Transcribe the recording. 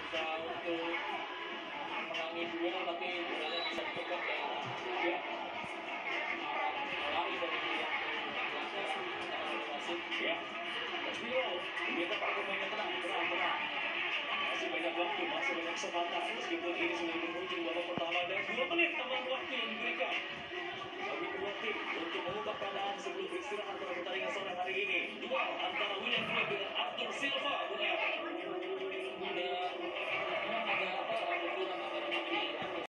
bisa untuk menangi dua, tapi bolanya bisa dipegang dan ya lari dari wasit. Ya, Castillo, kita para pemainnya tenang, tenang. Masih banyak waktu, masih banyak kesempatan. Meskipun ini sudah di penghujung babak pertama dan 2 menit tambahan waktu yang diberikan bagi kedua tim untuk mengubah keadaan sebelum beristirahat pada pertandingan sore hari ini. Duel antara William Floyd dengan Arthur Silva.